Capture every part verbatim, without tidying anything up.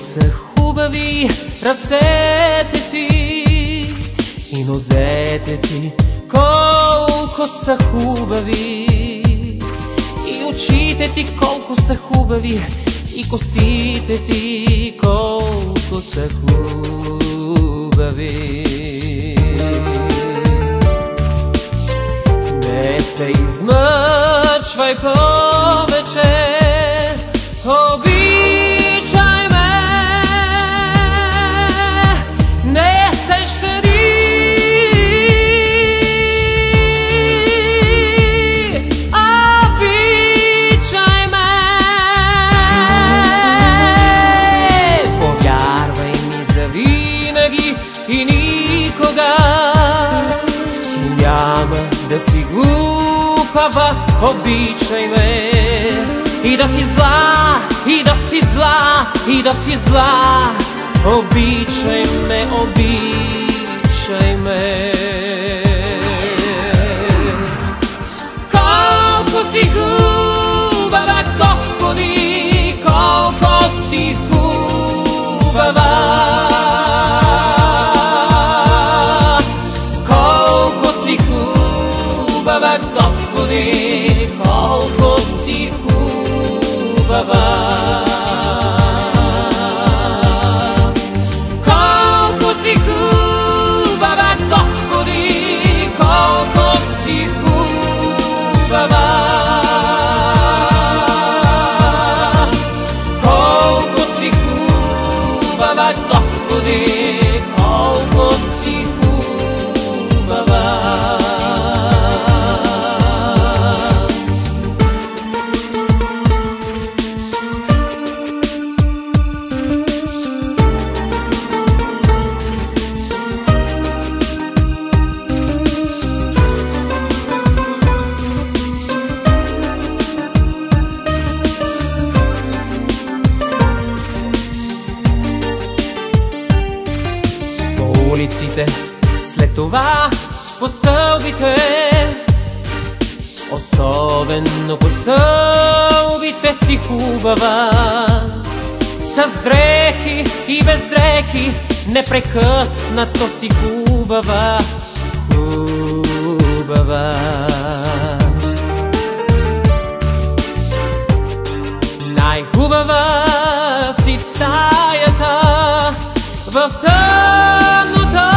са хубави ръцете ти и нозете ти, колко са хубави, и очите ти колко са хубави, и косите ти колко са хубави. Не се измъчвай повече, обичай ме, не се щади, обичай ме, повярвай ми завинаги и никога ти няма да си глупава. Обичай ме, и да си зла, и да си зла, и да си зла. Обичай ме, обичай ме. Колко си хубава, Господи, колко си хубава. Колко си хубава, Господи, колко си хубава. Колко си хубава, Господи, колко си хубава. Колко си хубава, Господи, колко си хубава. Улиците, след това по стълбите, особено по стълбите си хубава, с дрехи и без дрехи, непрекъснато си хубава, хубава. Най-хубава си в стаята, в тъмнота,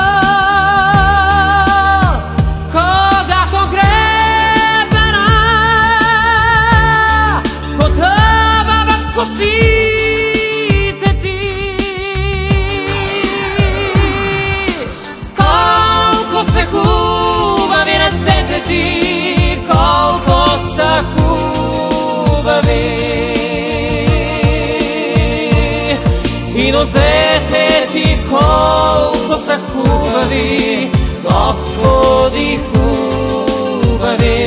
когато гребена потъва в косите ти. Колко са хубави ръцете ти, колко са хубави, и нозете ти колко са хубави, Господи, хубави.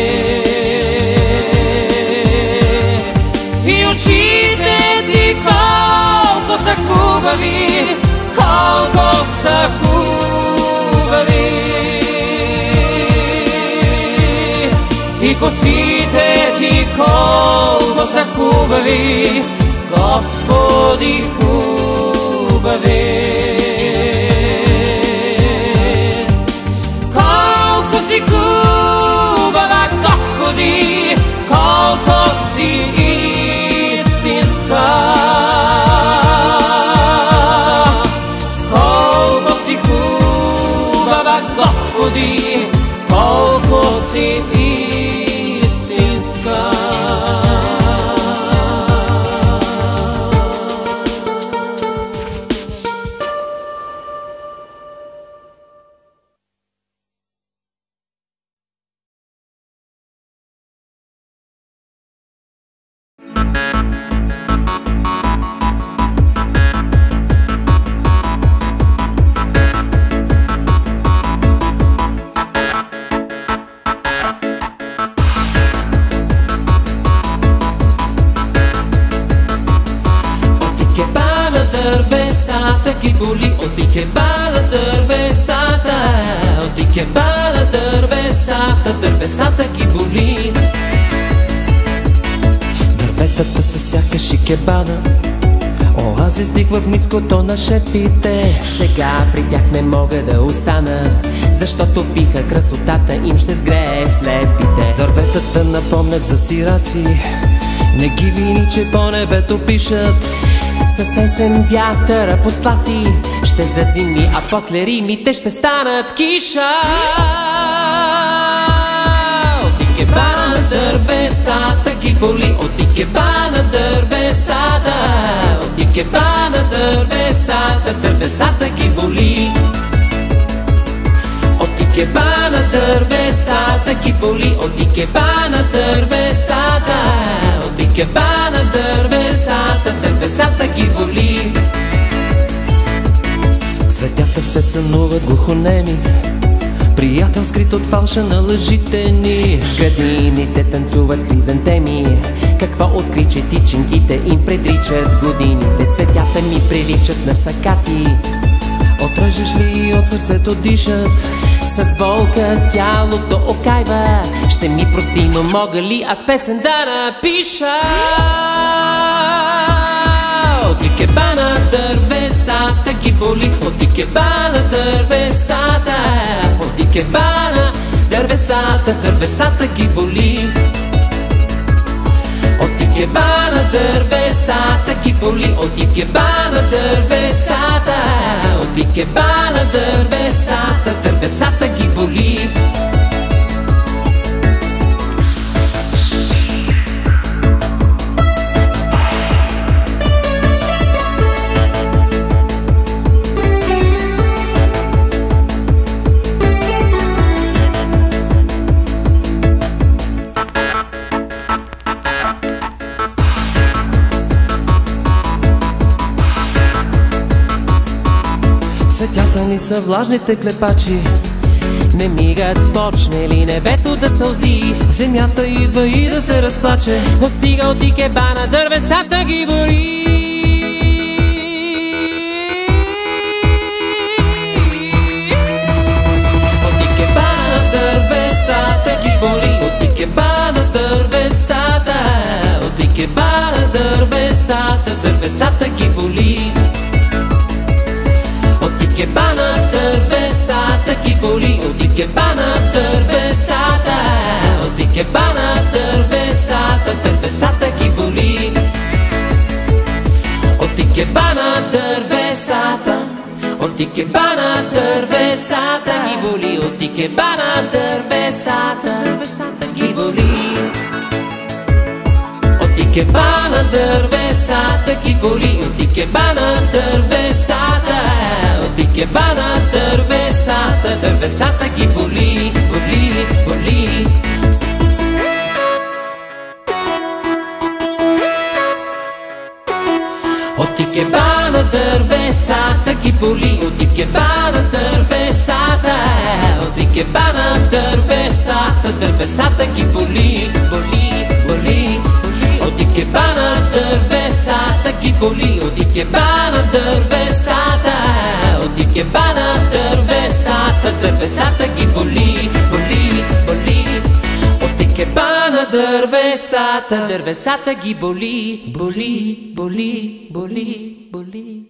И очите ти колко са хубави, колко са хубави, и косите ти колко са хубави, Господи, хубави. Колко си хубава, Господи, колко си истинска. Колко си хубава, Господи, колко си истинска. ги боли от икебана дървесата, от икебана дървесата, дървесата ги боли. Дърветата са сякаш икебана, оази се стих в ниското на шепите. Сега при тях не мога да остана, защото пиха красотата им ще сгрее слепите. Дърветата напомнят за сираци, не ги вини, че по небето пишат. С есен вятъра по сласи ще зазими, а после римите ще станат киша. От икебана дървесата ги боли, от икебана дървесата, от икебана дървесата, дървесата ги боли. От икебана дървесата ги боли, от икебана дървесата, от икебана дървесата, дървесата ги боли. Цветята все сънуват глухонеми, приятел скрит от фалша на лъжите ни. В градините танцуват хризантеми, какво откри, че тичинките им предричат годините. Цветята ми приличат на сакати, отрежеш ли от сърцето дишат. с болка тялото окайва. Ще ми прости, но мога ли аз песен да напиша? От икебана дървесата ги боли, от икебана дървесата, от икебана дървесата, дървесата ги боли. От икебана дървесата ги боли, от икебана дървесата, от икебана дървесата, дървесата ги боли. Цветята ни са влажните клепачи, не мигат, почне ли небето да сълзи. земята идва и да се разплаче, но стига от икебана дървесата ги боли. От икебана дървесата ги боли, от икебана дървесата, от икебана дървесата, дървесата ги боли. От икебана дървесата ги боли, от икебана дървесата, от икебана дървесата, дървесата ги боли. От икебана дървесата, от икебана дървесата ги боли, от икебана дървесата, дървесата ги боли. От икебана дървесата ги боли, от икебана дървесата, от икебана дървесата, дървесата ги боли, боли, боли. От икебана дървесата ги боли, от икебана дървесата, от икебана дървесата, дървесата ги боли, боли, боли. От икебана дървесата ги боли, от икебана дървесата, от икебана дървесата, дървесата ги боли, боли, боли. От икебана дървесата, дървесата ги боли, боли, боли, боли, боли.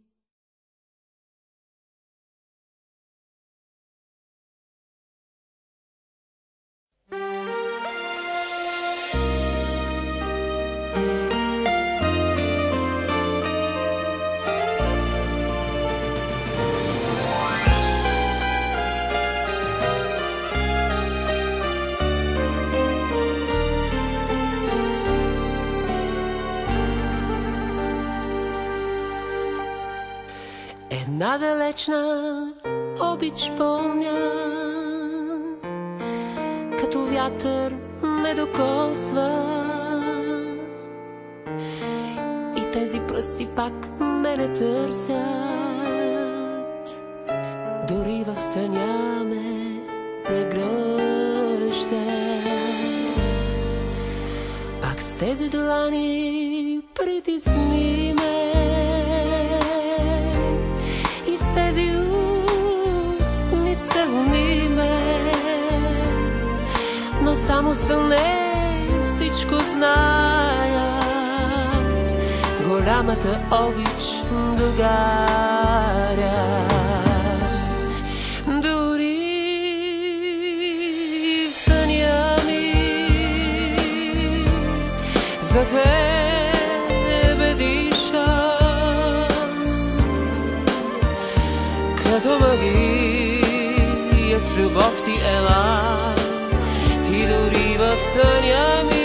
Една далечна обич помня, като вятър ме докосва и тези пръсти пак ме не търсят, дори в съня ме прегръщат. Пак с тези длани притисни ме и с тези устни целуни ме, но само с не всичко зная. Голяма голямата обич догаря. Дори в съня ми за тебе диша, като магия с любов ти ела, ти дори в съня ми.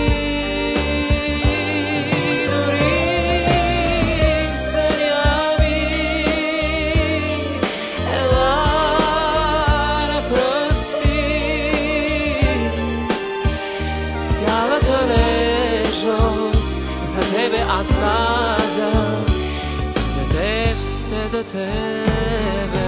За тебе аз казах, за теб, все за тебе.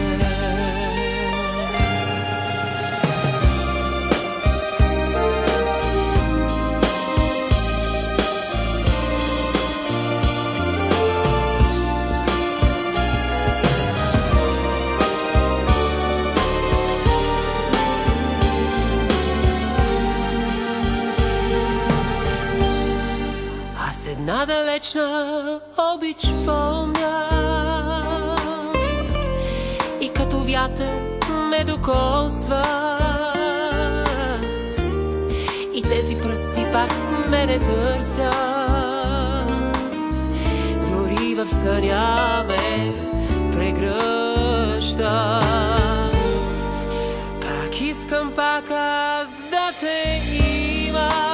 Една далечна обич помня и като вятър ме докосва, и тези пръсти пак мене търсят, дори в съня ме прегръщат. Как искам пак аз да те имам,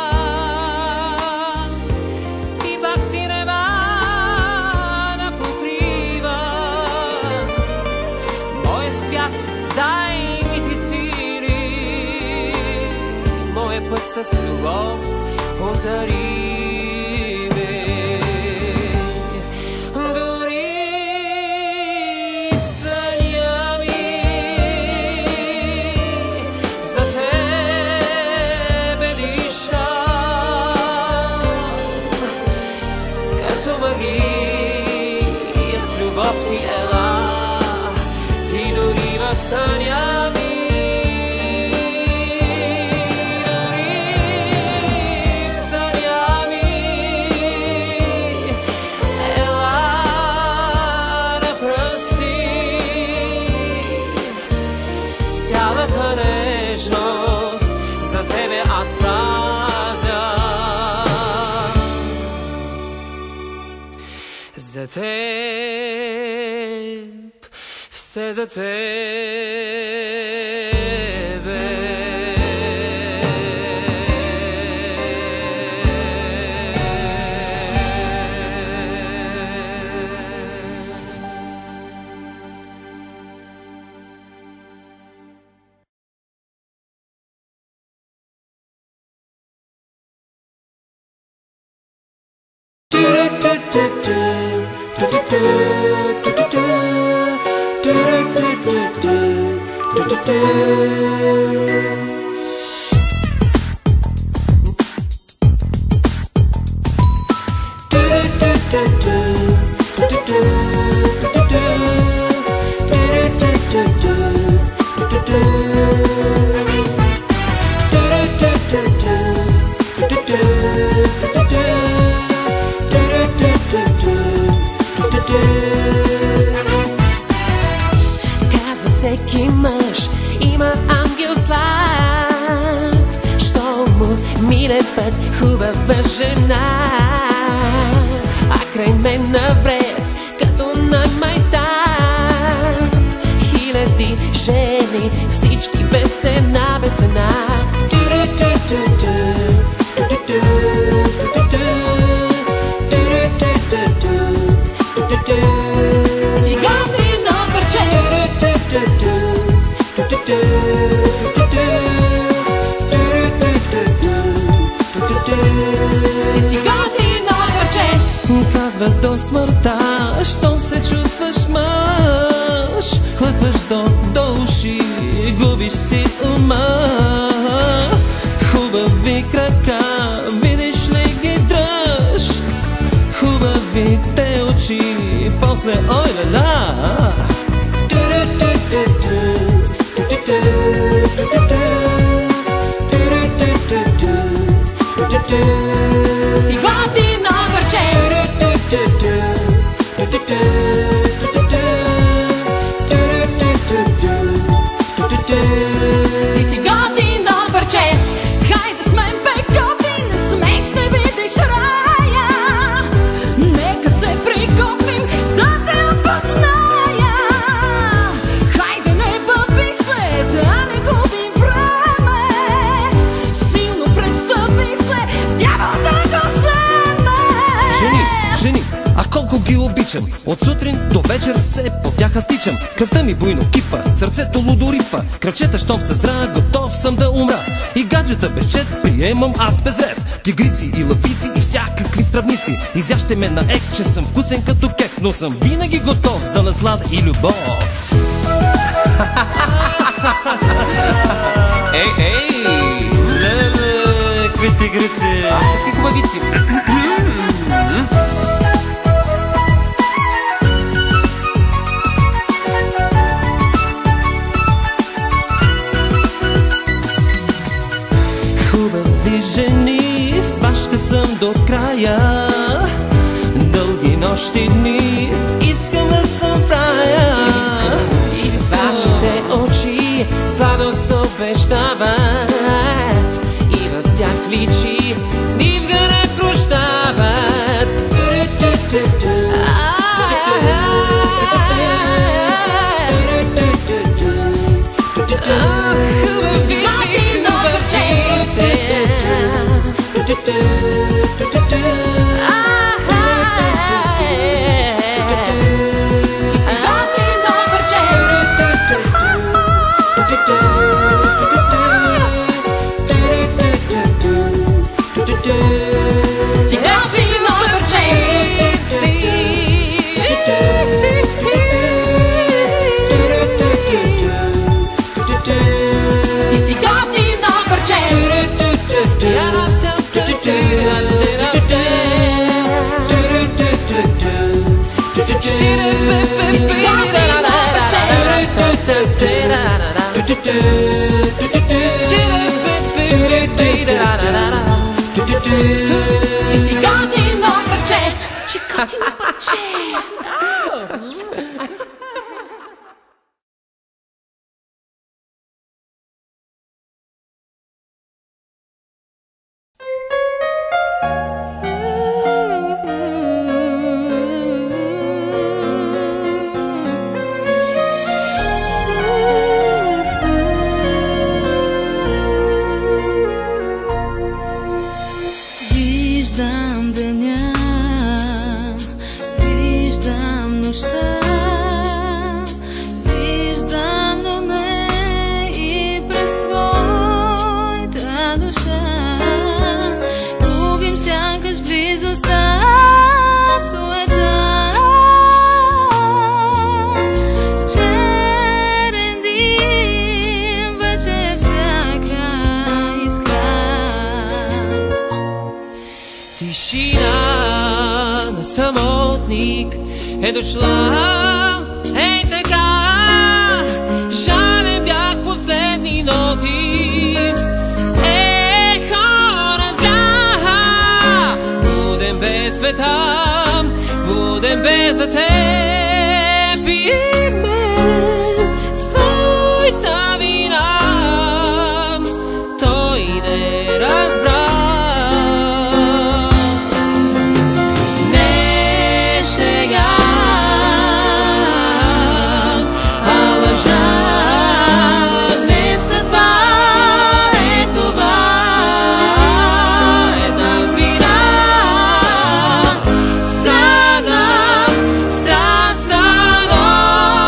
дай ми ти сили, моя път с любов озари ме. Дори в съня ми за тебе диша, като магия с любов ти ела, ти дори в съня ми. Дори в съня ми ела на пръсти, цялата нежност за тебе аз пазя. За теб, все за тебе. Казва всеки мъж има ангел слаб, що му мине път хубава жена, а край мен навред като на майтан хиляди жени, всички без една, без една. Казва до смъртта, щом се чувстваш мъж, хлътваш до, до уши, губиш си ума. Хубави крака, видиш ли ги дръж, хубавите очи, после ой ла-ла. Си готино гърче. Ти си готино парче, хайде с мен бе готин, смей ще видиш рая. Нека се приготвим да те опозная. Хайде не бъби се, да не губим време. Силно представи се, дявол да го вземе. Жени, жени, а колко ги обичам. От сутрин до вечер се по тях аз тичам. Кръвта ми буйно кипа, сърцето лудо рипа. Кръвчета, щом се зра, готов съм да умра. И гаджета без чет приемам аз без ред. Тигрици и лъвици и всякакви стравници. Изяще ме на екс, че съм вкусен като кекс, но съм винаги готов за наслада и любов. Ей, ей! Леле, какви тигрици! А, какви хубавици! Хубави жени, с вас ще съм до края. Дълги нощи дни, искам да съм в рая. И с вашите очи сладост обещават, и в тях личи нивга не прощават. Ти си готино парче, че готино парче. Виждам деня, виждам нощта, виждам, но не и през твоята душа. Губим сякаш близостта в суета. Черен дим вече всяка искра. Тишина на самотник е дошла, ей така, жален бях последни ноти. Ехо разя, будем без света, будем без за теб и мен. Своята вина той не разбра. Страна, страна,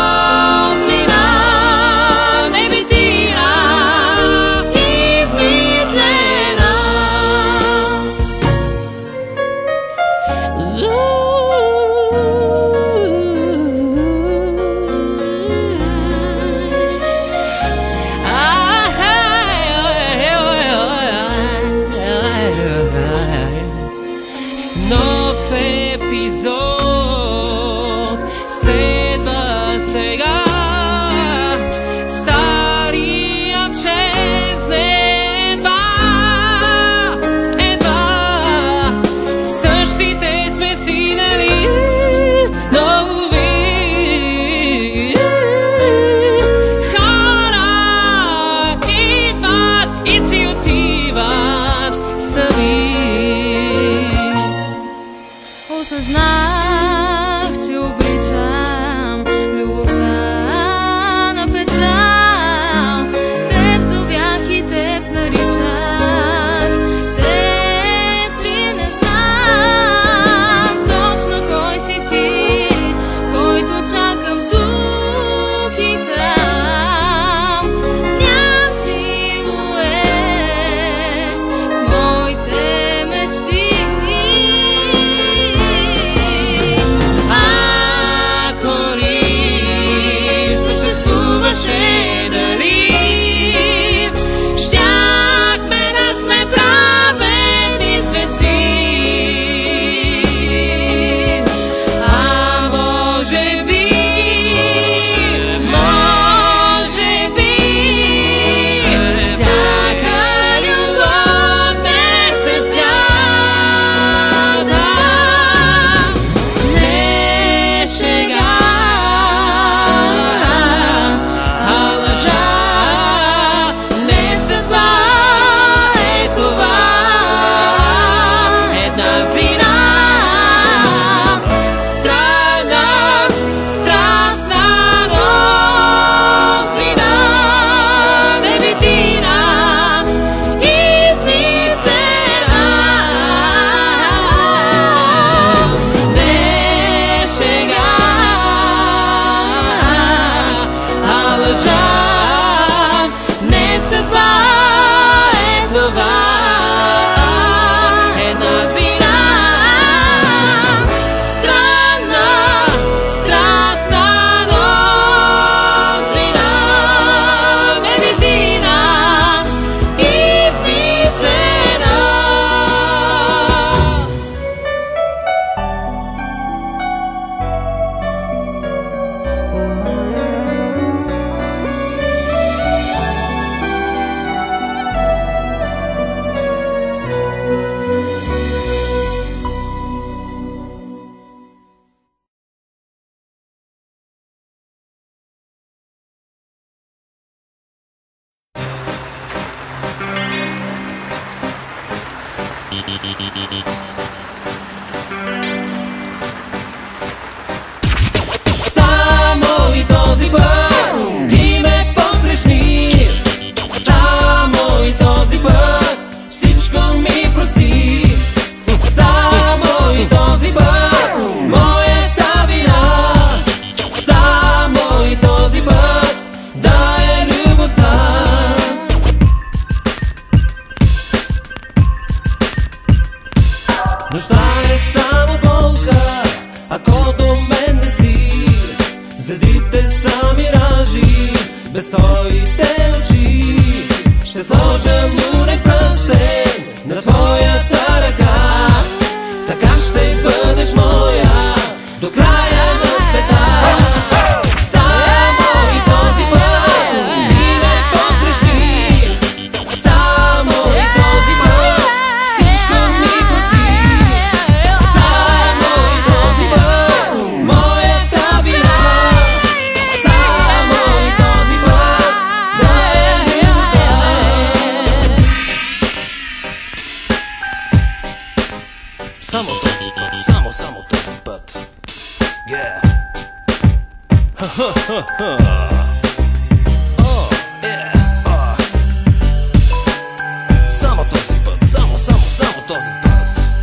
Само този път, само, само, само този път.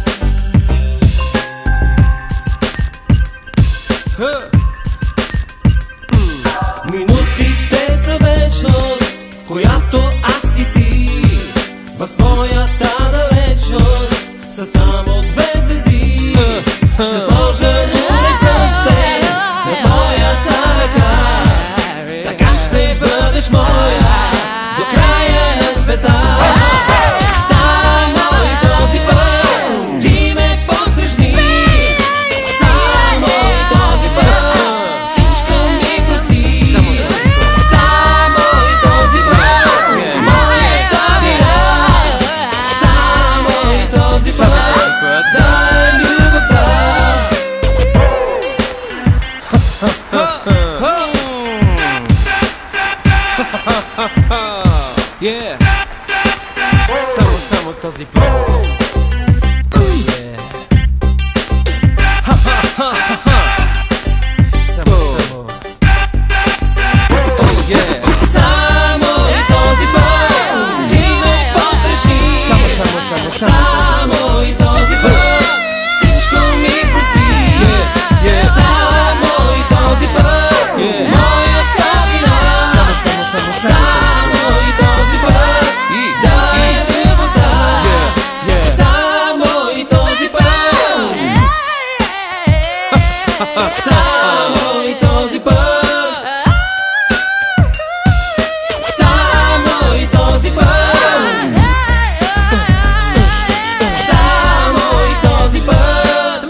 Минутите са вечност, в която аз и ти в своята далечност са само две звезди. Ще сложа лунен пръстен на твоята ръка, така ще бъдеш моя до края на света. Само и този път ти ме посрещни, само и този път всичко ми прости. Само и този път моята вина, само и този път да е любовта. Yeah. Само, само този път. Oh, yeah. Ha, ha, ha, ha. Само, само. Oh, yeah. Само и този път ти ме посрещни. Само, само, само, само. Само и този път всичко ми прости. Yeah, yeah. Само и този път yeah. Моята вина. Само, само, само, само. Само и този път, само и този път, само и този път,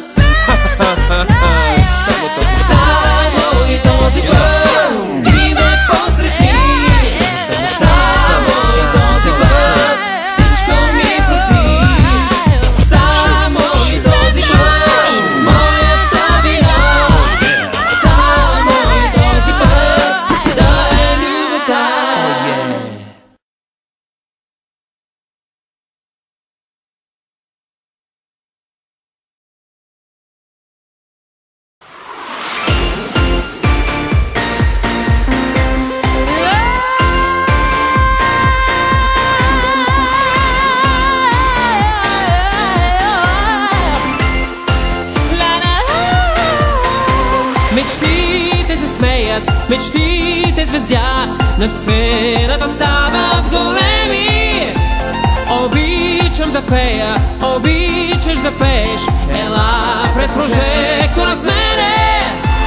само и този път ти ме посрещни. Само и този път всичко ми прости. Само и този път моята вина, само и този път да е любовта. Мечтите се смеят, мечтите звездя на сцената стават големи. Обичам да пея, обичаш да пееш, ела пред прожектора с мене.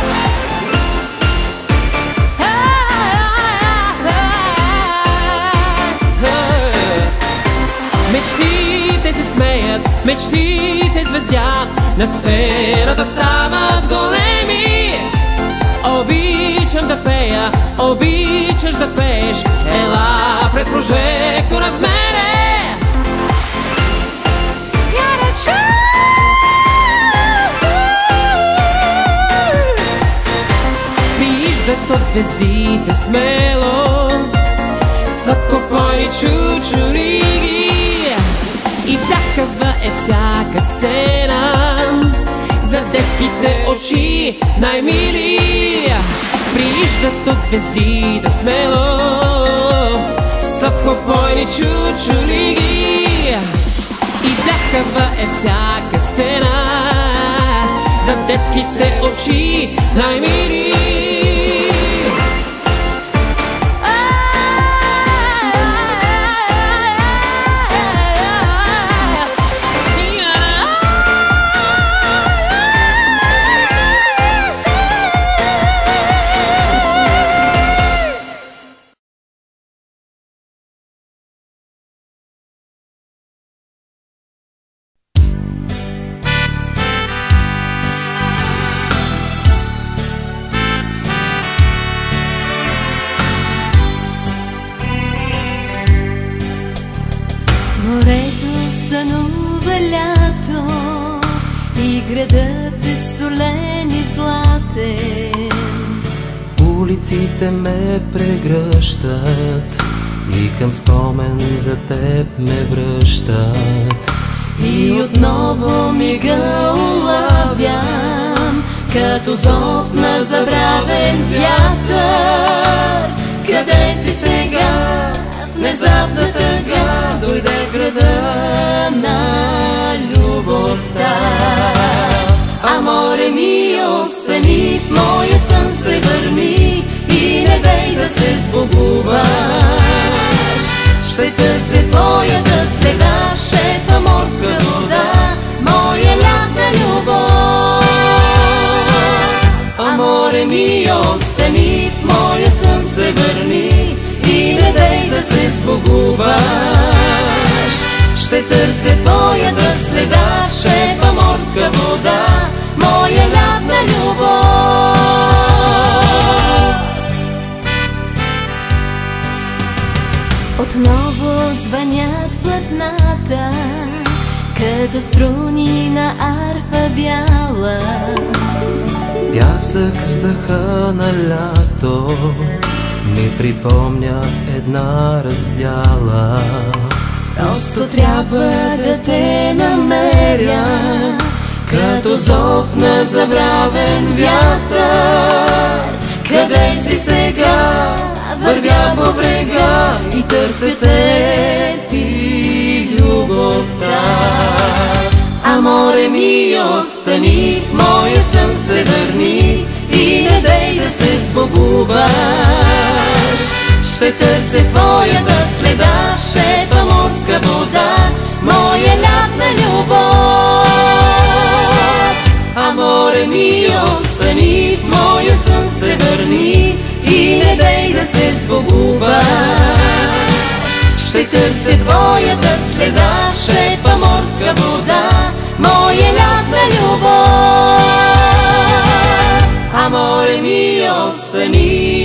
Мечтите се смеят, мечтите звездят, на сцената стават големи. Обичам да пея, обичаш да пееш, ела пред прожектора с мене. Виждат от звездите смело, сладкопойни чучуриги, и пляскава е всяка сцена за детските очи най-мили. Прииждат от звездите смело, сладкопойни чучуриги, и пляскава е всяка сцена за детските очи най-мили. Морето сънува лято и градът е солен и златен. Улиците ме прегръщат и към спомен за теб ме връщат. И отново мига улавям като зов на забравен вятър. Къде си сега? Внезапна тъга дойде града на любовта. Аморе ми, остани в моя сън, се върни и не дай да се сбогуваш. Ще търся твоята следа, шепа морска вода, моя лятна любов. Аморе ми, остани в моя сън, се върни и не дай да се сбогуваш. Ще търся твоята следа, шепа морска вода, моя лятна любов. Отново звънят платната, като струни на арфа бяла. Пясък с дъха на лято ми припомня една раздяла. Просто трябва да те намеря, като зов на забравен вятър. Къде си сега? Вървя по брега и търся те ти любовта. Аморе ми, остани в моя сън, се върни и не дай да се сбогуваш. Ще търся твоята следа, шепа морска вода, моя лятна любов. Аморе ми, остани в моя сън, се върни и не дай да се сбогуваш. Ще търся твоята следа, шепа морска вода, моя лятна любов. Аморе ми, остани.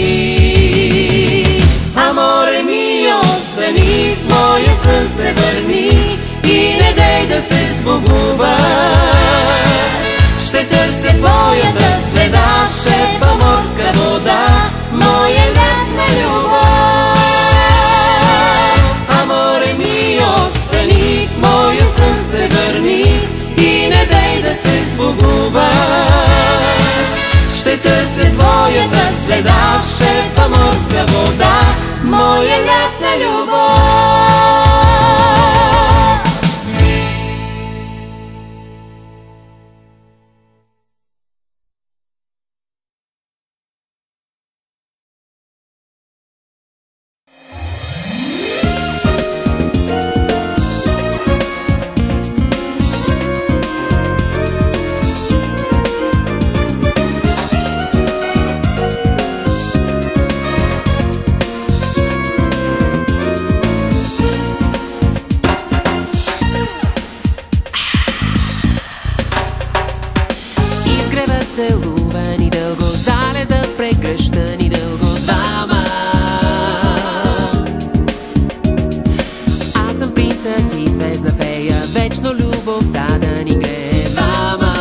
Аморе ми, остани в моя сън, се върни и не дай да се сбогуваш. Ще търся твоята следа, шепа морска вода, моя лятна любов. Аморе ми, остани в моя сън, се върни и не дай да се сбогуваш. Ще търся твоята следа, шепа морска вода, моя лятна любов. Целувани дълго, залеза прегръщани дълго двама. Аз съм принцът и звездна фея, вечно любовта да ни грее двама.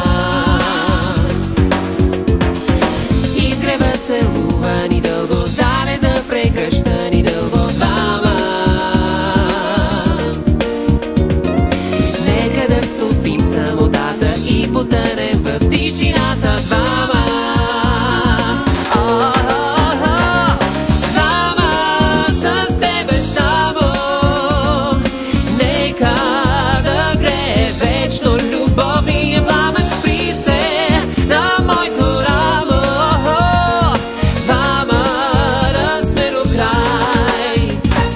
Изгреват целувани дълго, залеза прегръщани дълго двама. Нека да стопим самотата и потънем в тишината двама. Двама с тебе само. Нека да грее вечно любовния пламък. Спри се на моето рамо. Двама да сме до край.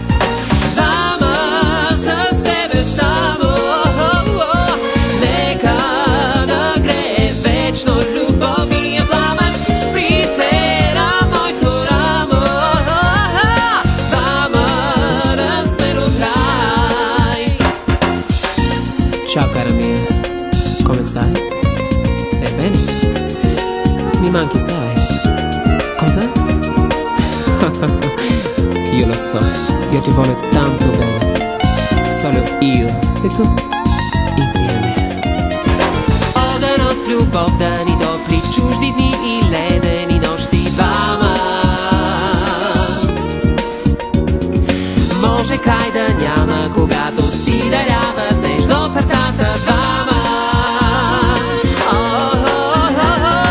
Двама с тебе само. Нека да грее вечно любовния пламък. Спри се на моето рамо. Двама да сме до край. Ciao cara mia, come stai? Sei bene? Mi manchi, sai? Cosa? Io lo so, io ti voglio tanto bene. Solo io e tu insieme. Огън от любов да ни топли чужди дни и ледени нощи двама. Може край да няма, когато си даряват нежно сърцата двама.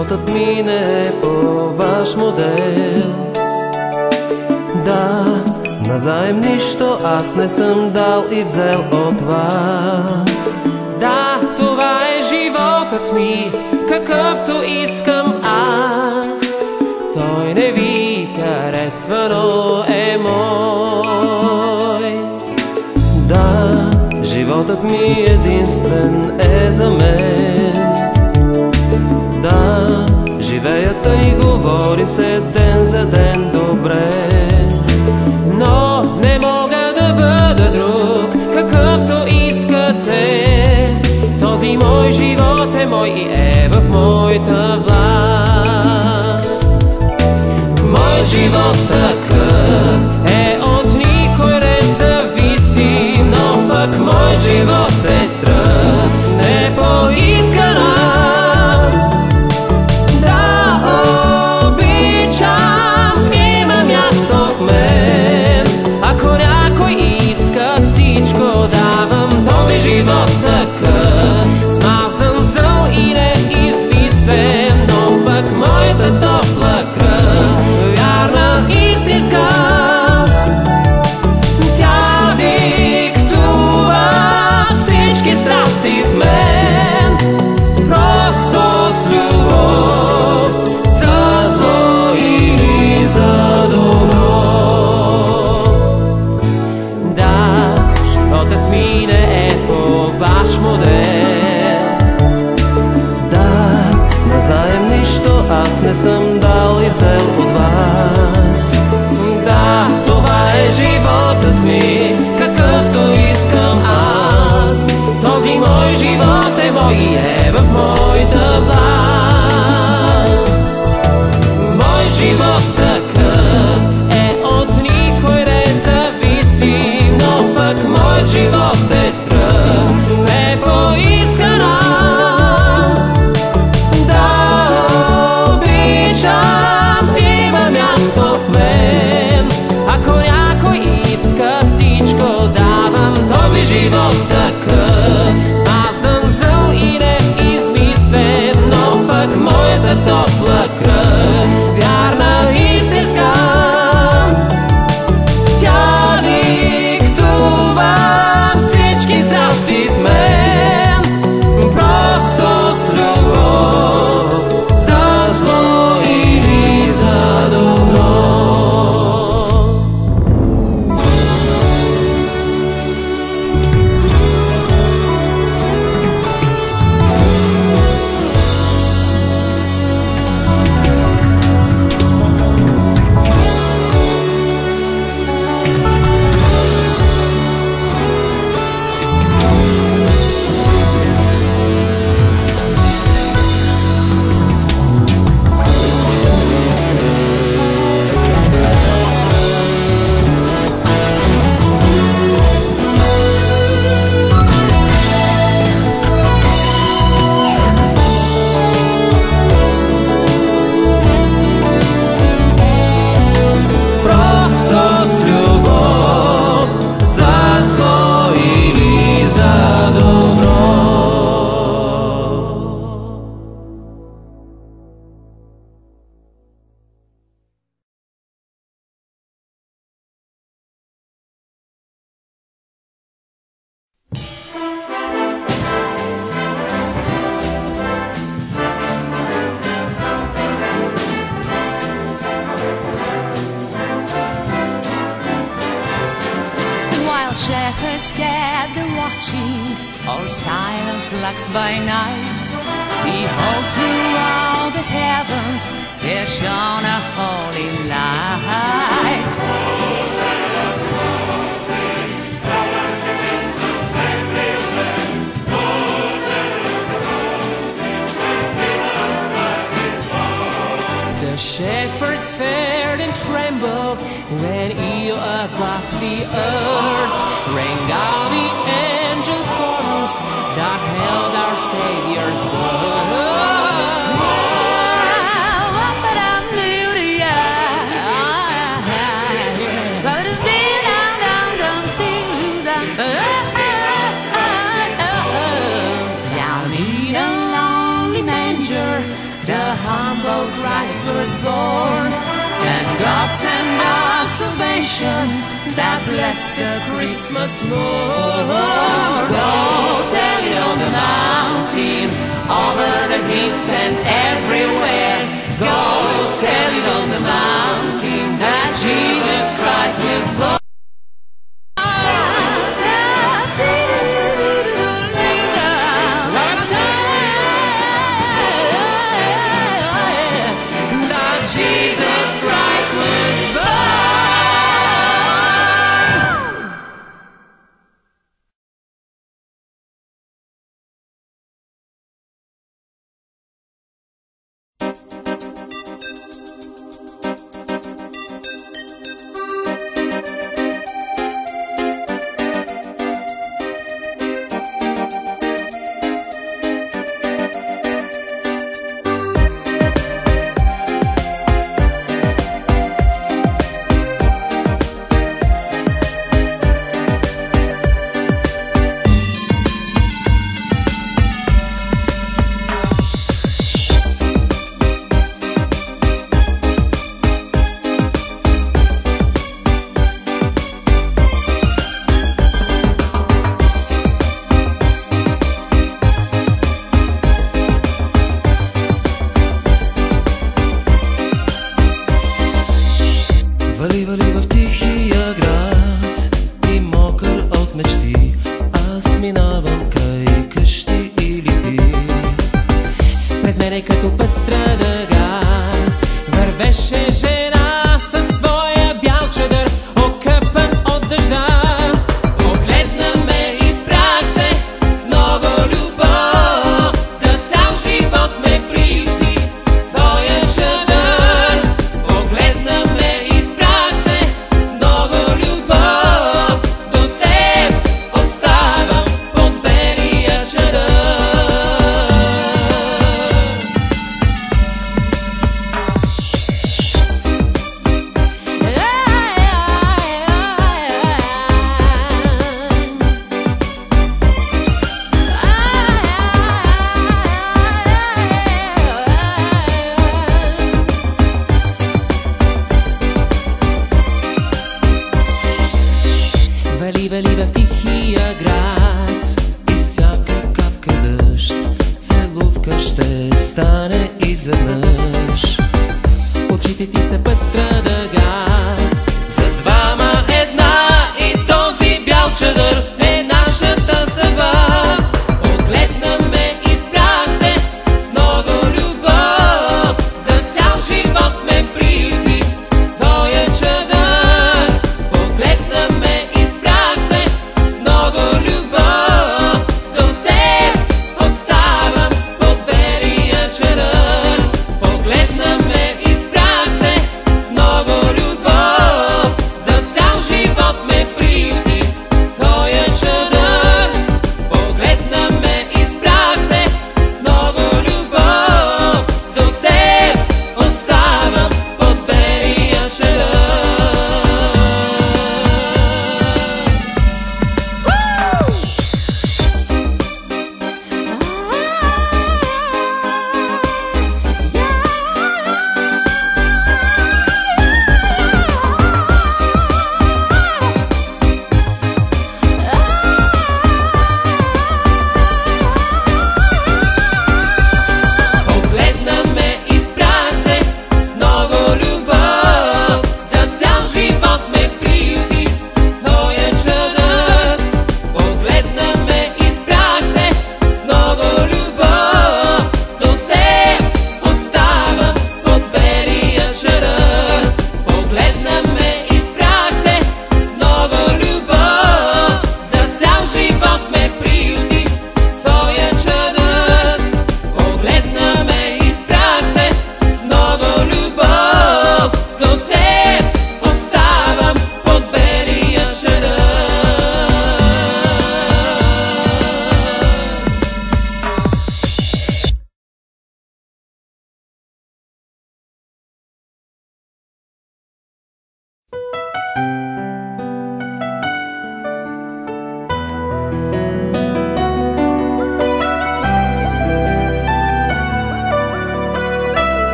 животът ми не е по ваш модел. Да, назаем нищо аз не съм дал и взел от вас. Да, това е животът ми, какъвто искам аз. Той не ви харесва, но е мой. Да, животът ми единствен е за мен. Да, живея тъй, говори се ден за ден добре. Но не мога да бъда друг, какъвто искате. Този мой живот е мой и е в моята власт. Моят живот такъв Е от никой не зависи, но пък моят живот е страх, не поискана. Да обичам, има място в мен. ако някой иска, всичко давам. Този живот такъв, Смазан, зъл и неизмислен, но пък моята топла кръв, вярна, истинска. Тя диктува всички страсти в мен. Просто с любов, за зло или за добро. да, животът ми не е по ваш модел. Да, назаем нищо аз не съм дал и взел от вас. Да, това е животът ми, какъвто искам аз. Този мой живот е мой и е в моята власт. Мой живот такъв Е от никой не зависи, но пък моят живот е страх, не поискана. Да обичам, има място в мен. ако някой иска, всичко давам. Този живот такъв, Смазан, зъл и неизмислен, но пък моята топла кръв, вярна, истинска. Тя диктува всички страсти в мен. Просто с любов, за зло или за добро. Просто с любов, за зло или за добро. While shepherds gather watching, or silent flocks by night, behold throughout the heavens there shone a holy light. The shepherds feared and trembled when he above the earth rang out the angel chorus that held our Savior's birth. Down in a lonely manger, the thoughts and our salvation that bless the Christmas morn. Go tell it on the mountain, over the hills and everywhere. Go tell it on the mountain that Jesus Christ was born. Jesus Christ was born. Вали, вали в тихия град и мокър от мечти, аз минавам край къщи и липи. Пред мене като пъстра дъга вървеше жена със своя бял чадър, окъпан от дъжда. Погледна ме и спрях се с много любов, за цял живот ме припи твоя чадър. Погледна ме и спрях се с много любов, до теб оставам под белия чадър. Вали, вали в тихия град И всяка капка дъжд, целувка ще стане изведнъж. очите ти са пъстра дъга. За двама една и този бял чадър е нашата съдба. Погледна ме и спрях се с много любов, за цял живот ме припи твоя чадър. Погледна ме и спрях се с много любов, до теб оставам под белия чадър. Погледна ме и спрях се с много любов.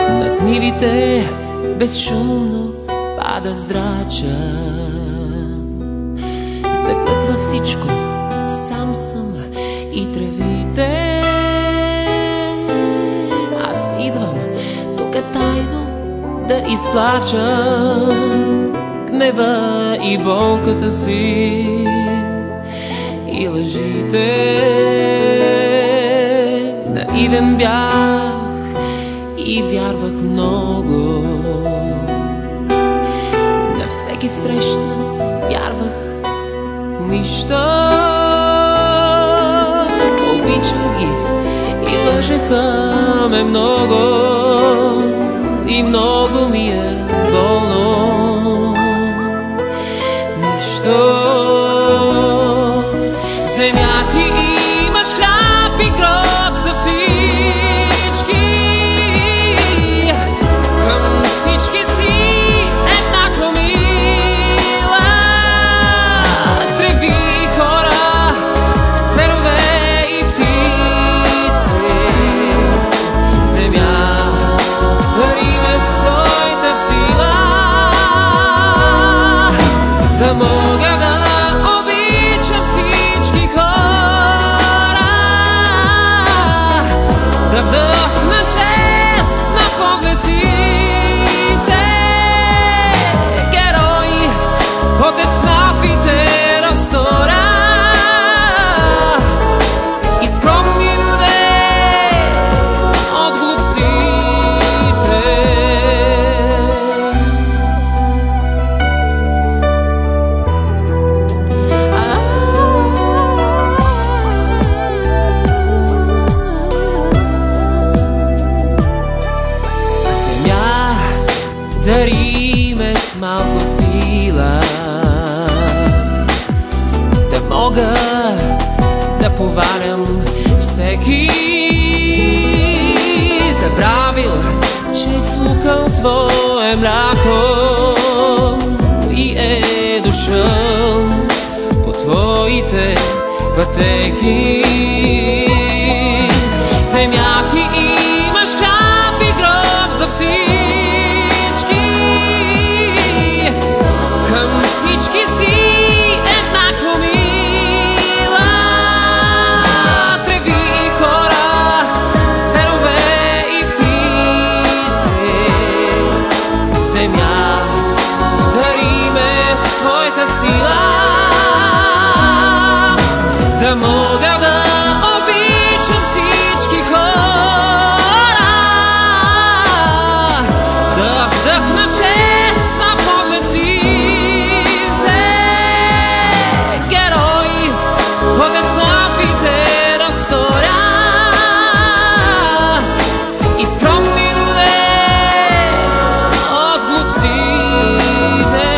Над нивите безшумно пада здрача. Заглъхва всичко, сам съм и тревите. Аз идвам тук тайно да изплача гнева и болката си и лъжите. Наивен бях и вярвах много. На всеки срещнат вярвах нищо. Обичах ги и лъжеха ме много. И много ми е болно. Нищо. Земя ти имаш хляб и гроб за всички. Към всички си еднакво мила. Треви хора, зверове и птици. Земя, дари ме с твоята сила, да мога да обичам всички хора, да вдъхна чест на погледите. Герои от еснафите растора и скромни люде от глупците. Земя, дари ме с малко сила, да мога да повалям всеки. Забравил, че е сукал твое мляко и е дошъл по твоите пътеки. Земя, ти имаш хляб и гроб за всички. Към всички си еднакво мила. Треви хора, зверове и птици. Земя, дари ме с твоята сила, да мога да обичам всички хора, да вдъхна чест на погледите. Герои от еснафите растора и скромни люде от глупците.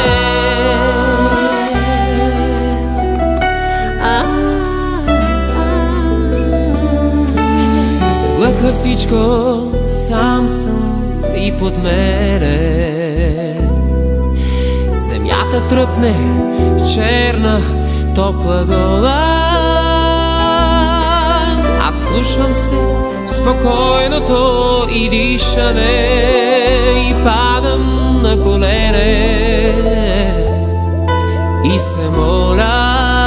Заглъхва всичко, сам съм и под мене. Земята тръпне, черна, топла гола. Аз слушвам се спокойното и дишане и падам на колене и се моля.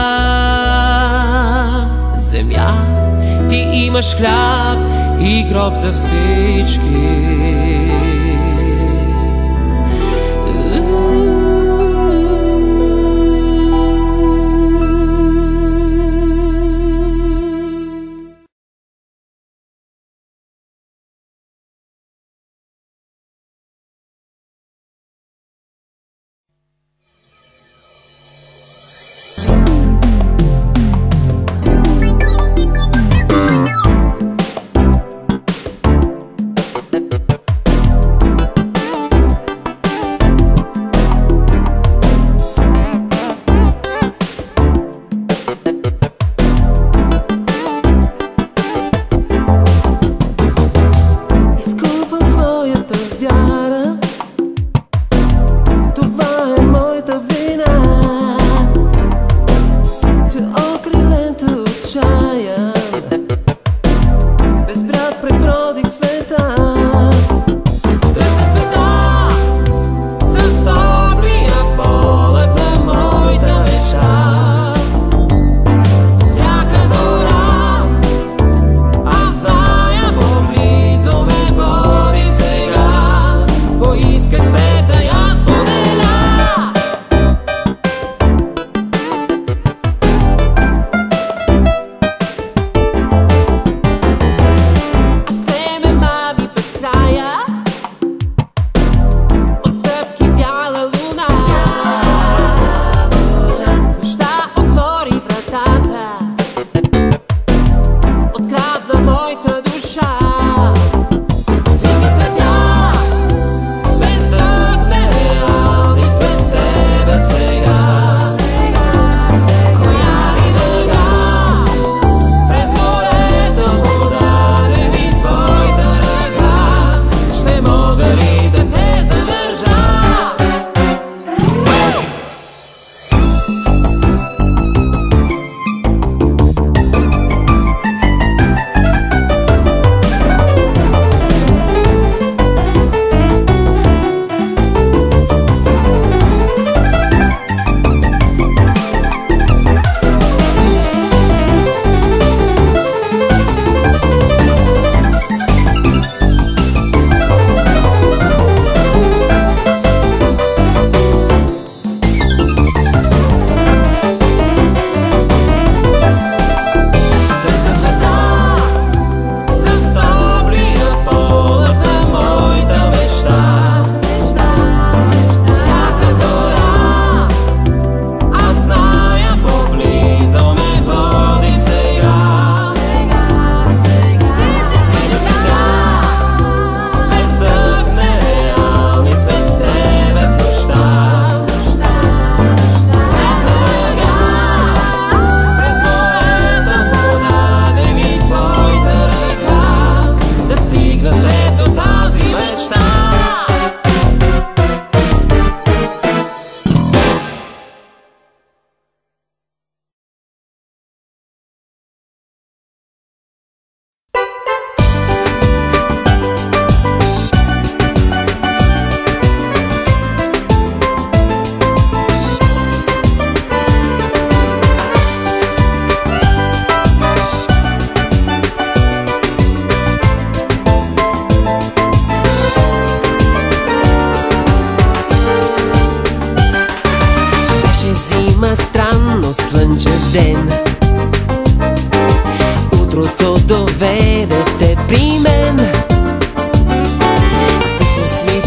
Земя, ти имаш хляб и гроб за всички.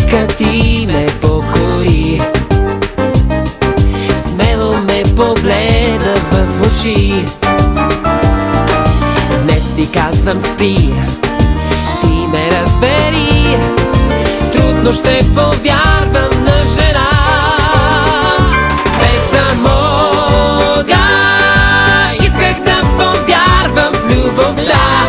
Нека ти ме покори, смело ме погледа в очи. Днес ти казвам спри, ти ме разбери. Трудно ще повярвам на жена, без да мога. Исках да повярвам в любовта,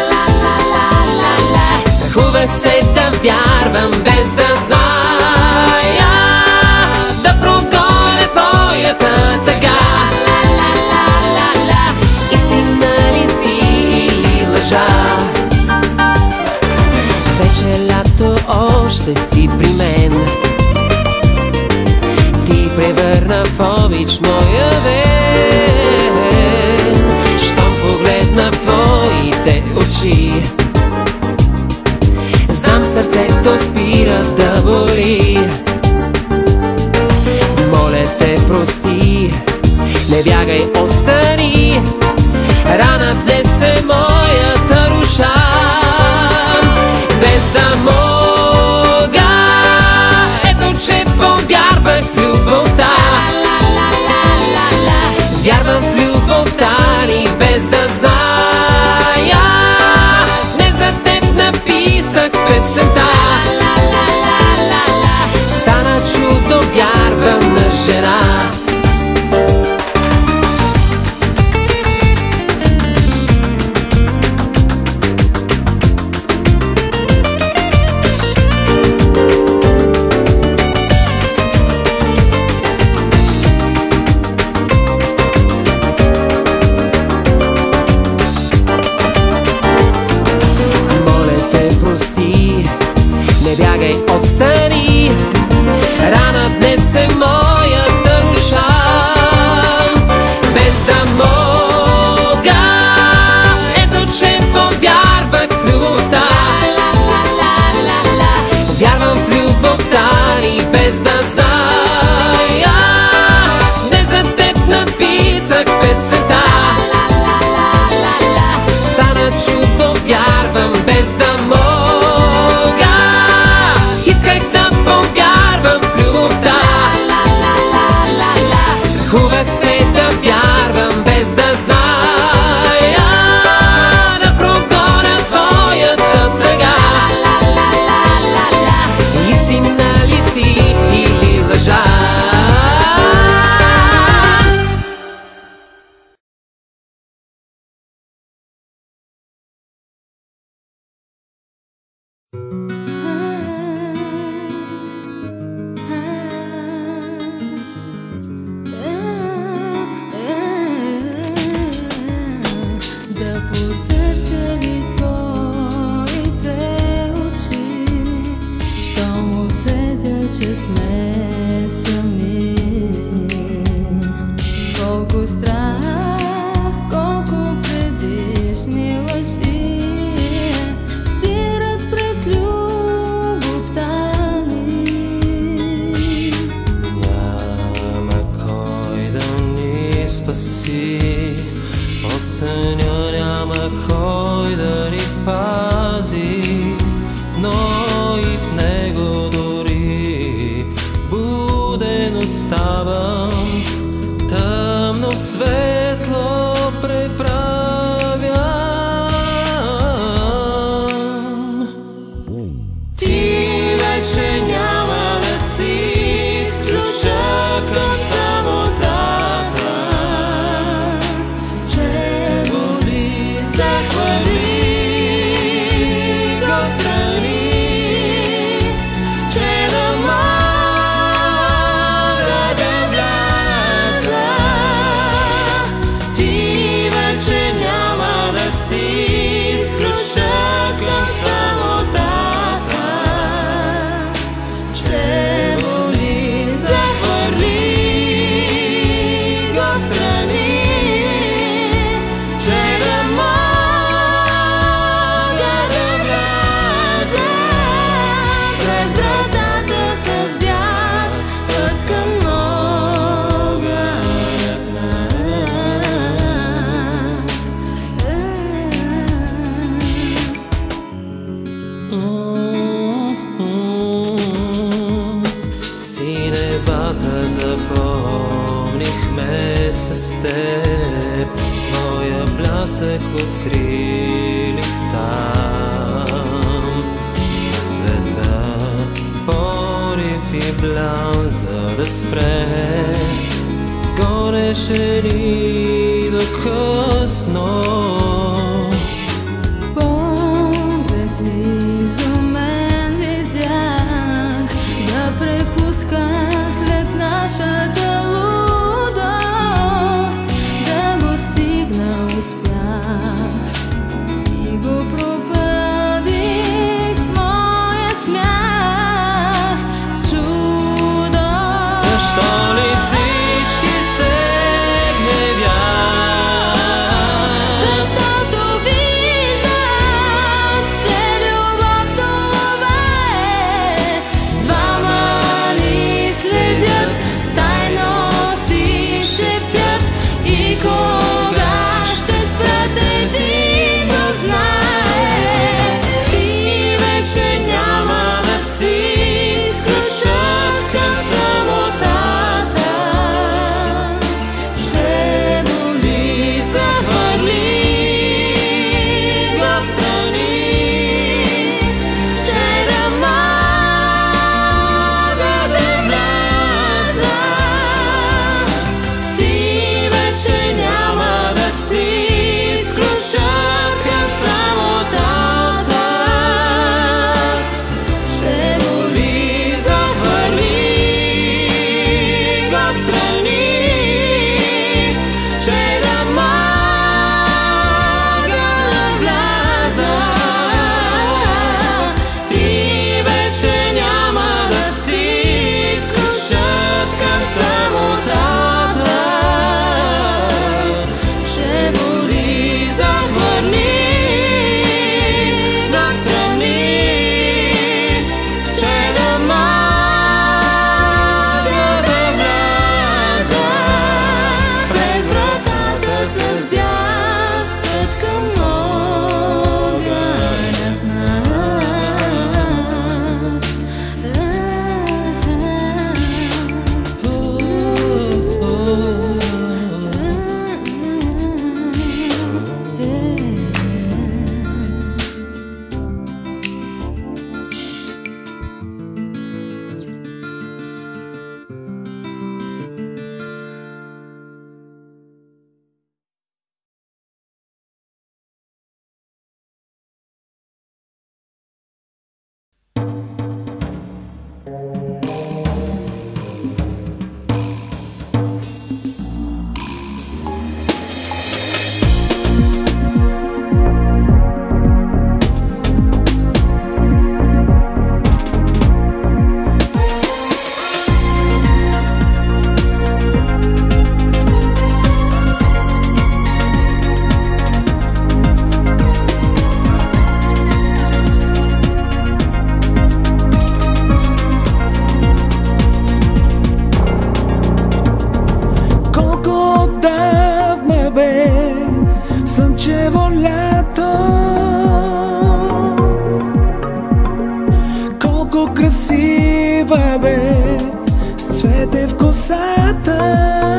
страхувах се да вярвам, без да зная, да прогоня твоята тъга. Истина ли си или лъжа? Вече лято, още си при мен. Ти превърна в обич моя ден. Щом погледна в твоите очи, знам, сърцето спира да боли. Моля те, прости, не бягай, остани. Рана днес е моята руша, без да мога. Ето, че повярвах в любовта. Вярвам в любовта ни, без да зная. Не за теб написах песента. Стана чудо, вярвам на жена. Не бягай, остани. Рана днес е моята руша, без да мога. Ето, че повярвах в любовта. Вярвам в любовта ни, без да зная. Не за теб написах песента. Стана чудо, вярвам, без да мога. Страхувах се да вярвам, без да зная, да прогоня твоята тъга. Истина ли си или лъжа? Че сме сами. Колко страх, колко предишни лъжи спират пред любовта ни. Няма кой да ни спаси от съня, няма кой да ни пази, но и в него дори буде запомнихме се с теб, своя блясък открили там. Света порив и блян, за да спре, гореше ли до късно. Поглед изумен видях, да препуска след нашата лудост, да го стигна успях и го пропадих с моя смях, с чудо. Защо ли всички се гневят? Защото виждат, че любов това е. Двама ни следят, тайно си шептят, и кога ще спрат един друг знае. Ти вече няма да си изключат към самотата. Ще боли, захвърли го встрани, че да мога да вляза. Ти вече няма да си изключат към самотата. Ще боли, захвърли го встрани, че да мога да вляза. Ти вече няма да си изключат към самотата. Ще боли, захвърли го встрани, че да мога да вляза през вратата с бяскът към огъня в слънчево лято, колко красива бе, с цвете в косата.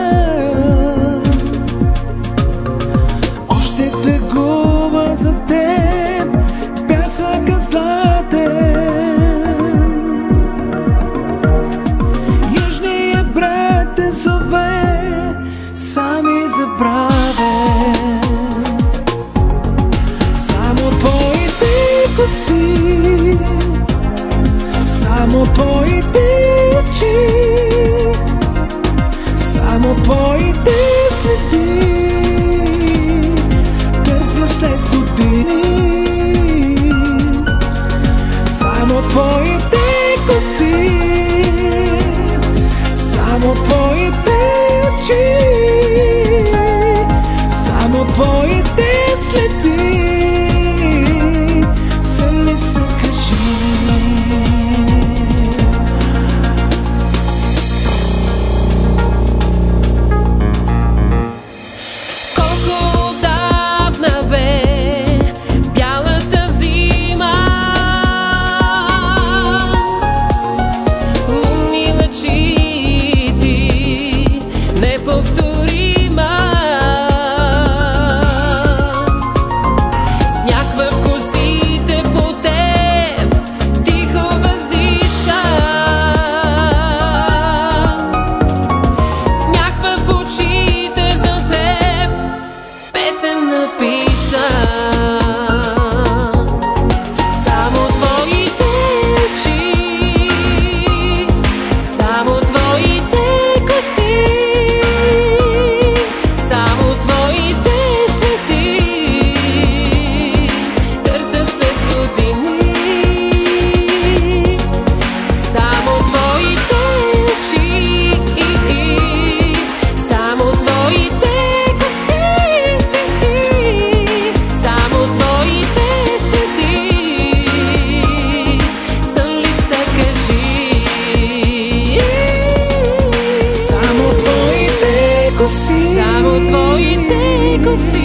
Още тъгува за теб пясъка златен, южният брат те зове, сами забравен. Само твоите коси, само твоите очи, само твоите следи търся след години. Само твоите коси, само твоите очи, само твоите следи са ми се кажи. твоите коси.